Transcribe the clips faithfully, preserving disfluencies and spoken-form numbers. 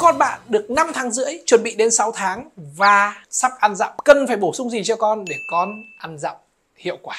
con bạn được năm tháng rưỡi, chuẩn bị đến sáu tháng và sắp ăn dặm, cần phải bổ sung gì cho con để con ăn dặm hiệu quả?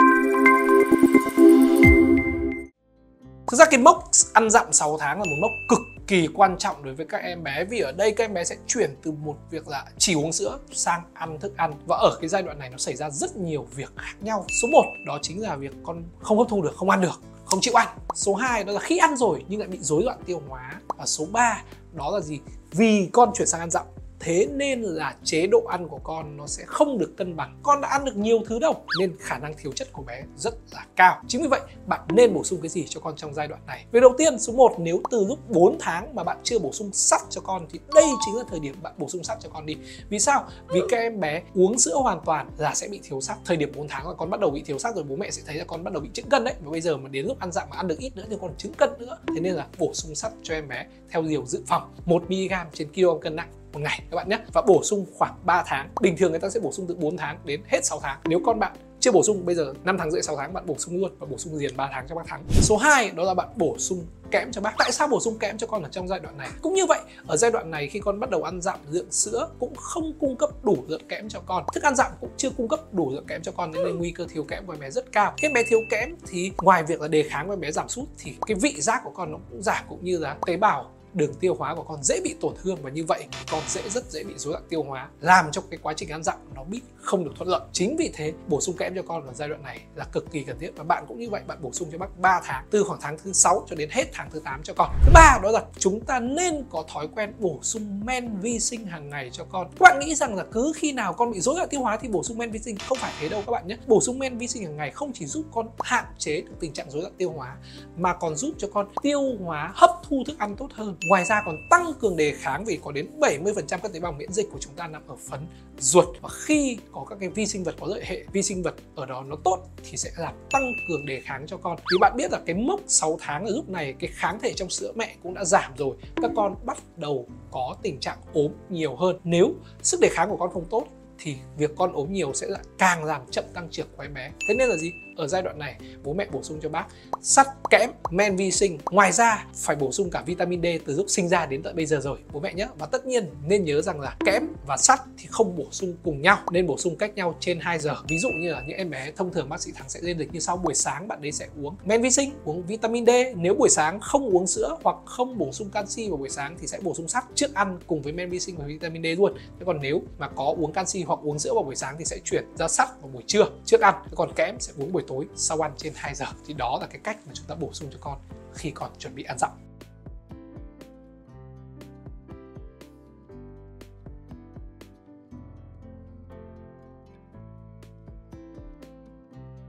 Thực ra cái mốc ăn dặm sáu tháng là một mốc cực kỳ quan trọng đối với các em bé, vì ở đây các em bé sẽ chuyển từ một việc là chỉ uống sữa sang ăn thức ăn, và ở cái giai đoạn này nó xảy ra rất nhiều việc khác nhau. Số một đó chính là việc con không hấp thu được, không ăn được, không chịu ăn. Số hai đó là khi ăn rồi nhưng lại bị rối loạn tiêu hóa. Và số ba đó là gì? Vì con chuyển sang ăn dặm, thế nên là chế độ ăn của con nó sẽ không được cân bằng. Con đã ăn được nhiều thứ đâu, nên khả năng thiếu chất của bé rất là cao. Chính vì vậy, bạn nên bổ sung cái gì cho con trong giai đoạn này? Việc đầu tiên, số một, nếu từ lúc bốn tháng mà bạn chưa bổ sung sắt cho con thì đây chính là thời điểm bạn bổ sung sắt cho con đi. Vì sao? Vì các em bé uống sữa hoàn toàn là sẽ bị thiếu sắt. Thời điểm bốn tháng là con bắt đầu bị thiếu sắt rồi, bố mẹ sẽ thấy là con bắt đầu bị chững cân đấy. Và bây giờ mà đến lúc ăn dặm mà ăn được ít nữa thì con chững cân nữa. Thế nên là bổ sung sắt cho em bé theo liều dự phòng một mi li gam trên kg cân nặng một ngày các bạn nhé, và bổ sung khoảng ba tháng. Bình thường người ta sẽ bổ sung từ bốn tháng đến hết sáu tháng. Nếu con bạn chưa bổ sung, bây giờ năm tháng rưỡi sáu tháng bạn bổ sung luôn, và bổ sung liền ba tháng cho bác Thắng. Số hai đó là bạn bổ sung kẽm cho bác. Tại sao bổ sung kẽm cho con ở trong giai đoạn này? Cũng như vậy, ở giai đoạn này khi con bắt đầu ăn dặm, lượng sữa cũng không cung cấp đủ lượng kẽm cho con, thức ăn dặm cũng chưa cung cấp đủ lượng kẽm cho con, nên nguy cơ thiếu kẽm của em bé rất cao. Khi em bé thiếu kẽm thì ngoài việc là đề kháng của em bé giảm sút thì cái vị giác của con nó cũng giảm, cũng như là tế bào đường tiêu hóa của con dễ bị tổn thương, và như vậy con dễ rất dễ bị rối loạn tiêu hóa, làm cho cái quá trình ăn dặm nó bị không được thuận lợi. Chính vì thế bổ sung kẽm cho con ở giai đoạn này là cực kỳ cần thiết, và bạn cũng như vậy, bạn bổ sung cho bác ba tháng, từ khoảng tháng thứ sáu cho đến hết tháng thứ tám cho con. Thứ ba đó là chúng ta nên có thói quen bổ sung men vi sinh hàng ngày cho con. Các bạn nghĩ rằng là cứ khi nào con bị rối loạn tiêu hóa thì bổ sung men vi sinh, không phải thế đâu các bạn nhé. Bổ sung men vi sinh hàng ngày không chỉ giúp con hạn chế được tình trạng rối loạn tiêu hóa mà còn giúp cho con tiêu hóa, hấp thu thức ăn tốt hơn. Ngoài ra còn tăng cường đề kháng, vì có đến bảy mươi phần trăm các tế bào miễn dịch của chúng ta nằm ở phấn ruột, và khi có các cái vi sinh vật có lợi hệ, vi sinh vật ở đó nó tốt thì sẽ làm tăng cường đề kháng cho con. Vì bạn biết là cái mốc sáu tháng ở lúc này cái kháng thể trong sữa mẹ cũng đã giảm rồi, các con bắt đầu có tình trạng ốm nhiều hơn. Nếu sức đề kháng của con không tốt thì việc con ốm nhiều sẽ là càng làm chậm tăng trưởng của em bé. Thế nên là gì? Ở giai đoạn này bố mẹ bổ sung cho bác sắt, kẽm, men vi sinh. Ngoài ra phải bổ sung cả vitamin D từ lúc sinh ra đến tận bây giờ rồi bố mẹ nhé. Và tất nhiên nên nhớ rằng là kẽm và sắt thì không bổ sung cùng nhau, nên bổ sung cách nhau trên hai giờ. Ví dụ như là những em bé thông thường bác sĩ Thắng sẽ lên lịch như sau: buổi sáng bạn ấy sẽ uống men vi sinh, uống vitamin D. Nếu buổi sáng không uống sữa hoặc không bổ sung canxi vào buổi sáng thì sẽ bổ sung sắt trước ăn cùng với men vi sinh và vitamin D luôn. Thế còn nếu mà có uống canxi hoặc uống sữa vào buổi sáng thì sẽ chuyển ra sắt vào buổi trưa trước ăn. Thế còn kẽm sẽ uống buổi tối sau ăn trên hai giờ. Thì đó là cái cách mà chúng ta bổ sung cho con khi còn chuẩn bị ăn dặm.